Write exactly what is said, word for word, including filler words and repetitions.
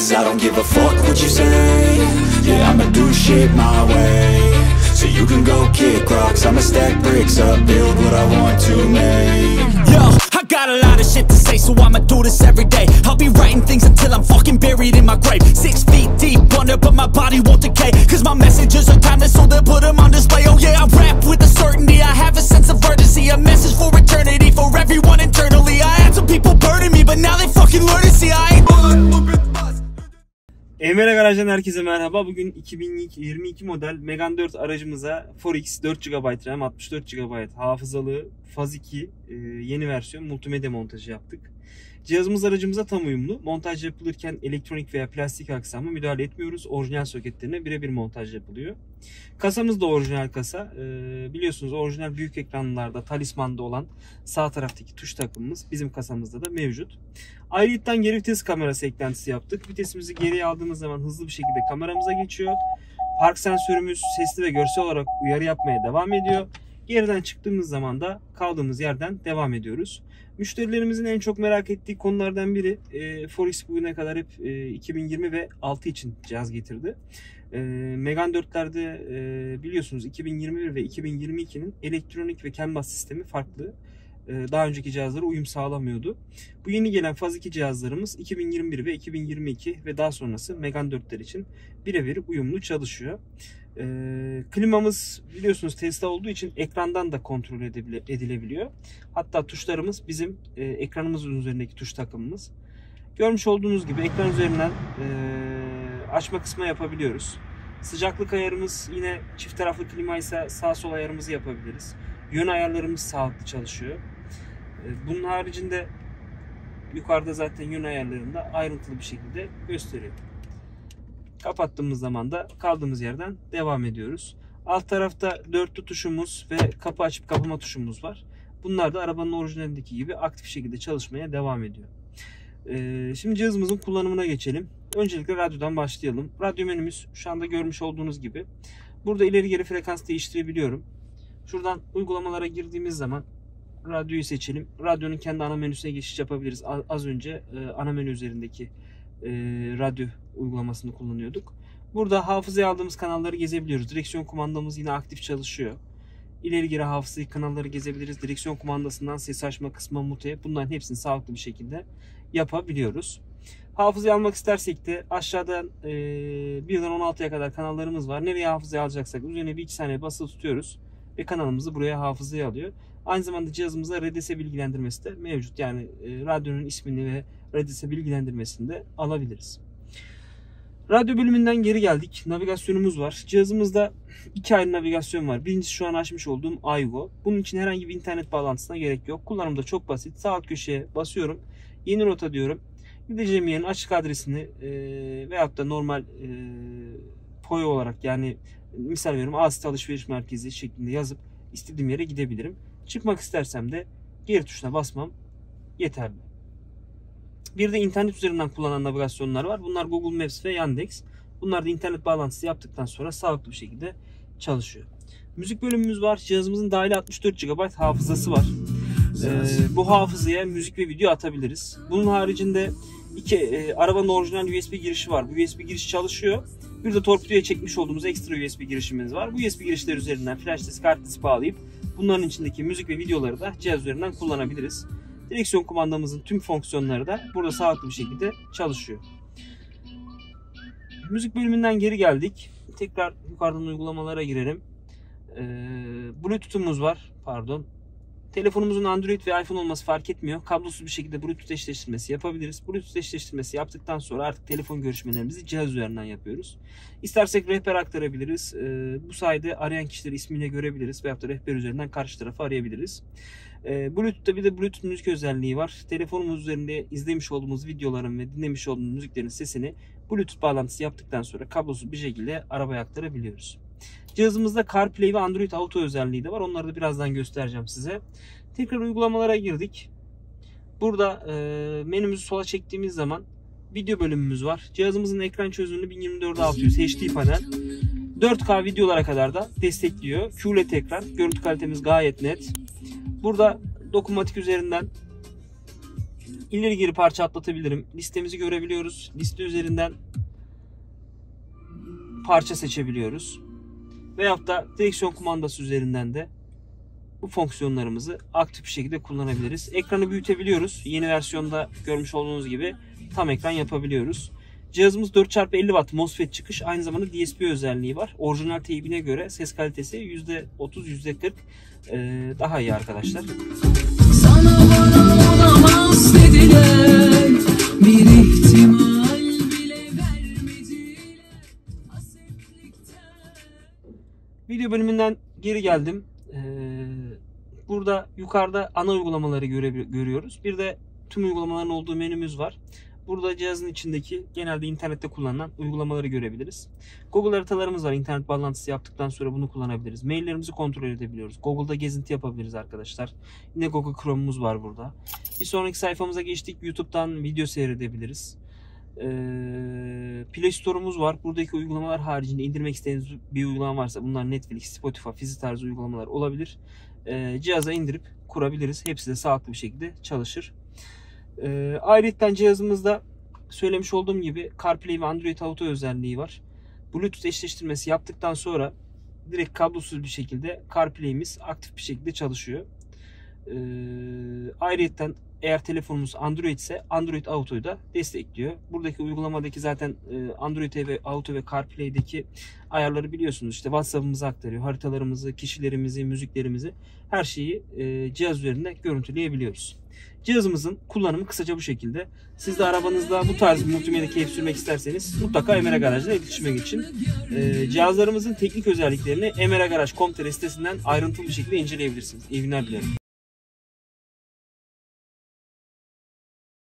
Cause I don't give a fuck what you say. Yeah, I'ma do shit my way. So you can go kick rocks, I'ma stack bricks up, build what I want to make. Yo, I got a lot of shit to say, so I'ma do this every day. I'll be writing things until I'm fucking buried in my grave. Six feet deep under, but my body won't decay. Cause my messages are timeless, so they'll put them on display. Oh yeah, I rap with a certainty, I have a sense of urgency. A message for eternity, for everyone internally. I had some people burning me, but now they fucking learn to see I ain't bulletproof. Emre Garaj'dan herkese merhaba. Bugün iki bin yirmi iki model Megane dört aracımıza four X dört gigabayt RAM, altmış dört gigabayt hafızalı Faz iki e, yeni versiyon multimedya montajı yaptık. Cihazımız aracımıza tam uyumlu. Montaj yapılırken elektronik veya plastik aksamı müdahale etmiyoruz. Orijinal soketlerine birebir montaj yapılıyor. Kasamız da orijinal kasa. Ee, biliyorsunuz orijinal büyük ekranlarda talismanda olan sağ taraftaki tuş takımımız bizim kasamızda da mevcut. Ayrıyeten geri vites kamerası eklentisi yaptık. Vitesimizi geriye aldığımız zaman hızlı bir şekilde kameramıza geçiyor. Park sensörümüz sesli ve görsel olarak uyarı yapmaya devam ediyor. Geriden çıktığımız zaman da kaldığımız yerden devam ediyoruz. Müşterilerimizin en çok merak ettiği konulardan biri e, four X bugüne kadar hep e, iki bin yirmi ve altı için cihaz getirdi. E, Megane dörtlerde e, biliyorsunuz iki bin yirmi bir ve iki bin yirmi ikinin elektronik ve CAN bus sistemi farklı. E, daha önceki cihazlara uyum sağlamıyordu. Bu yeni gelen Faz iki cihazlarımız iki bin yirmi bir ve iki bin yirmi iki ve daha sonrası Megane dörtler için birebir uyumlu çalışıyor. E, klimamız biliyorsunuz Tesla olduğu için ekrandan da kontrol edilebiliyor. Hatta tuşlarımız bizim e, ekranımızın üzerindeki tuş takımımız. Görmüş olduğunuz gibi ekran üzerinden e, açma kısmı yapabiliyoruz. Sıcaklık ayarımız yine çift taraflı klima ise sağ sol ayarımızı yapabiliriz. Yön ayarlarımız sağlıklı çalışıyor. E, bunun haricinde yukarıda zaten yön ayarlarını da ayrıntılı bir şekilde gösteriyor. Kapattığımız zaman da kaldığımız yerden devam ediyoruz. Alt tarafta dörtlü tuşumuz ve kapı açıp kapama tuşumuz var. Bunlar da arabanın orijinalindeki gibi aktif şekilde çalışmaya devam ediyor. Ee, şimdi cihazımızın kullanımına geçelim. Öncelikle radyodan başlayalım. Radyo menümüz şu anda görmüş olduğunuz gibi. Burada ileri geri frekans değiştirebiliyorum. Şuradan uygulamalara girdiğimiz zaman radyoyu seçelim. Radyonun kendi ana menüsüne geçiş yapabiliriz. Az önce e, ana menü üzerindeki e, radyo uygulamasını kullanıyorduk. Burada hafızaya aldığımız kanalları gezebiliyoruz. Direksiyon kumandamız yine aktif çalışıyor. İleri geri hafızayı kanalları gezebiliriz. Direksiyon kumandasından ses açma kısmı, mute, bunların hepsini sağlıklı bir şekilde yapabiliyoruz. Hafızayı almak istersek de aşağıdan e, birden on altıya kadar kanallarımız var. Nereye hafızayı alacaksak üzerine bir iki saniye basılı tutuyoruz ve kanalımızı buraya hafızaya alıyor. Aynı zamanda cihazımıza R D S bilgilendirmesi de mevcut. Yani e, radyonun ismini ve R D S bilgilendirmesini de alabiliriz. Radyo bölümünden geri geldik. Navigasyonumuz var. Cihazımızda iki ayrı navigasyon var. Birincisi şu an açmış olduğum Aygo. Bunun için herhangi bir internet bağlantısına gerek yok. Kullanımda çok basit. Sağ alt köşeye basıyorum. Yeni rota diyorum. Gideceğim yerin açık adresini e, veyahut da normal e, P O I olarak, yani misal veriyorum Asya Alışveriş Merkezi şeklinde yazıp istediğim yere gidebilirim. Çıkmak istersem de geri tuşuna basmam yeterli. Bir de internet üzerinden kullanan navigasyonlar var. Bunlar Google Maps ve Yandex. Bunlar da internet bağlantısı yaptıktan sonra sağlıklı bir şekilde çalışıyor. Müzik bölümümüz var. Cihazımızın dahili altmış dört gigabayt hafızası var. Ee, bu hafızaya müzik ve video atabiliriz. Bunun haricinde iki e, arabanın orijinal U S B girişi var. Bu U S B girişi çalışıyor. Bir de torpidoya çekmiş olduğumuz ekstra U S B girişimiz var. Bu U S B girişler üzerinden flash disk, hard disk bağlayıp bunların içindeki müzik ve videoları da cihaz üzerinden kullanabiliriz. Direksiyon kumandamızın tüm fonksiyonları da burada sağlıklı bir şekilde çalışıyor. Müzik bölümünden geri geldik. Tekrar yukarıdan uygulamalara girelim. Ee, Bluetooth'umuz var. Pardon. Telefonumuzun Android ve iPhone olması fark etmiyor. Kablosuz bir şekilde Bluetooth eşleştirmesi yapabiliriz. Bluetooth eşleştirmesi yaptıktan sonra artık telefon görüşmelerimizi cihaz üzerinden yapıyoruz. İstersek rehber aktarabiliriz. Ee, bu sayede arayan kişileri ismiyle görebiliriz veyahut da rehber üzerinden karşı tarafı arayabiliriz. Ee, Bluetooth'ta bir de Bluetooth müzik özelliği var. Telefonumuz üzerinde izlemiş olduğumuz videoların ve dinlemiş olduğumuz müziklerin sesini Bluetooth bağlantısı yaptıktan sonra kablosuz bir şekilde arabaya aktarabiliyoruz. Cihazımızda CarPlay ve Android Auto özelliği de var. Onları da birazdan göstereceğim size. Tekrar uygulamalara girdik. Burada e, menümüzü sola çektiğimiz zaman video bölümümüz var. Cihazımızın ekran çözünürlüğü bin yirmi dört altı yüz H D panel. dört K videolara kadar da destekliyor. Q L E D ekran. Görüntü kalitemiz gayet net. Burada dokunmatik üzerinden İleri geri parça atlatabilirim. Listemizi görebiliyoruz. Liste üzerinden parça seçebiliyoruz. Veyahut da direksiyon kumandası üzerinden de bu fonksiyonlarımızı aktif bir şekilde kullanabiliriz. Ekranı büyütebiliyoruz. Yeni versiyonda görmüş olduğunuz gibi tam ekran yapabiliyoruz. Cihazımız dört çarpı elli watt MOSFET çıkış, aynı zamanda D S P özelliği var. Orijinal teybine göre ses kalitesi yüzde otuz yüzde kırk ee, daha iyi arkadaşlar. Sana bana olamaz dediler, bir ihtimal bile vermediler. Video bölümünden geri geldim. Ee, burada yukarıda ana uygulamaları göre, görüyoruz. Bir de tüm uygulamaların olduğu menümüz var. Burada cihazın içindeki genelde internette kullanılan uygulamaları görebiliriz. Google haritalarımız var. İnternet bağlantısı yaptıktan sonra bunu kullanabiliriz. Maillerimizi kontrol edebiliyoruz. Google'da gezinti yapabiliriz arkadaşlar. Yine Google Chrome'umuz var burada. Bir sonraki sayfamıza geçtik. YouTube'dan video seyredebiliriz. Ee, Play Store'umuz var. Buradaki uygulamalar haricinde indirmek istediğiniz bir uygulama varsa bunlar Netflix, Spotify, Fizi tarzı uygulamalar olabilir. Ee, cihaza indirip kurabiliriz. Hepsi de sağlıklı bir şekilde çalışır. Ee, ayrıca cihazımızda söylemiş olduğum gibi CarPlay ve Android Auto özelliği var. Bluetooth eşleştirmesi yaptıktan sonra direkt kablosuz bir şekilde CarPlay'imiz aktif bir şekilde çalışıyor. Ee, ayrıca eğer telefonumuz Android ise Android Auto'yu da destekliyor. Buradaki uygulamadaki zaten Android ve Auto ve CarPlay'deki ayarları biliyorsunuz. İşte WhatsApp'ımızı aktarıyor. Haritalarımızı, kişilerimizi, müziklerimizi, her şeyi cihaz üzerinde görüntüleyebiliyoruz. Cihazımızın kullanımı kısaca bu şekilde. Siz de arabanızda bu tarz bir multimedya keyif sürmek isterseniz mutlaka Emera Garaj'la iletişime geçin. Ee, cihazlarımızın teknik özelliklerini emera garaj nokta com sitesinden ayrıntılı bir şekilde inceleyebilirsiniz. İyi günler dilerim.